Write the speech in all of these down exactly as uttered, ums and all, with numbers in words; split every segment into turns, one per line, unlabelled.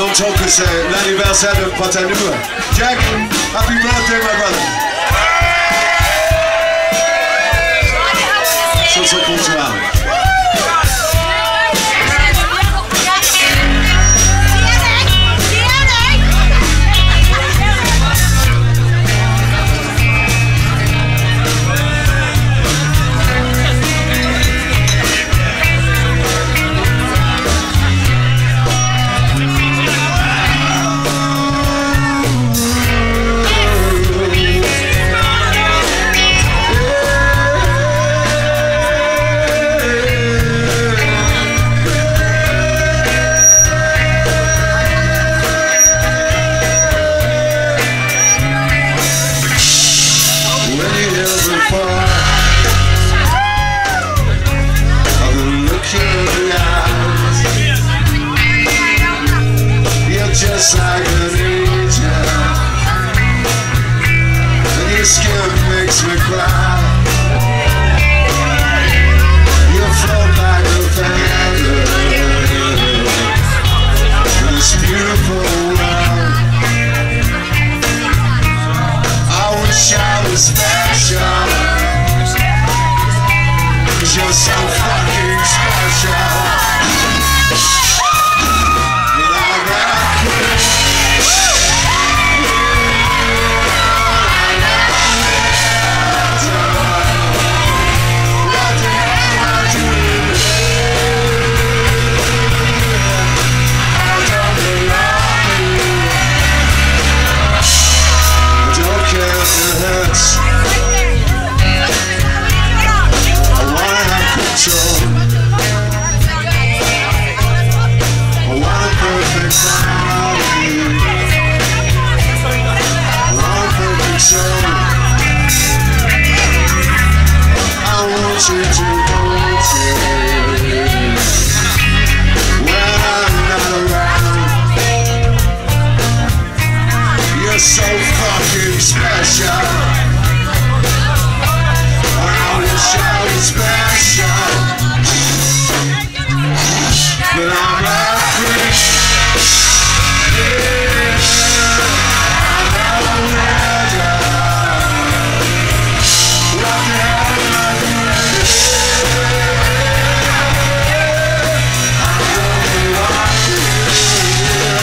longtemps que c'est l'anniversaire de Patanou. Jack, happy birthday, my brother. Ça, ça continuera. Just like an angel, and your skin makes me cry. You float like a feather in this beautiful world. I wish I was special, 'cause you're so fucking special. So fucking special. I wish I was special, but I'm not free. Yeah, I'm not ready. What the hell am I doing? I don't know what to do.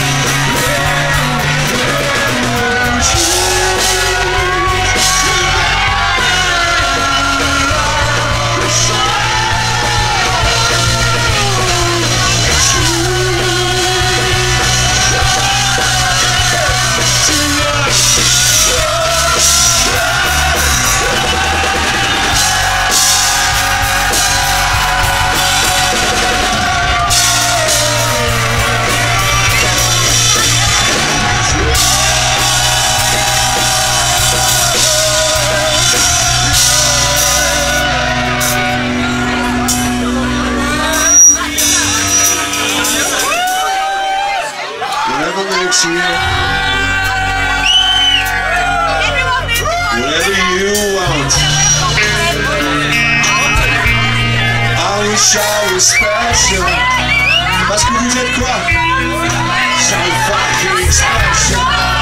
Makes you whatever you want. I wish I was special. Parce que vous êtes quoi? So fucking special.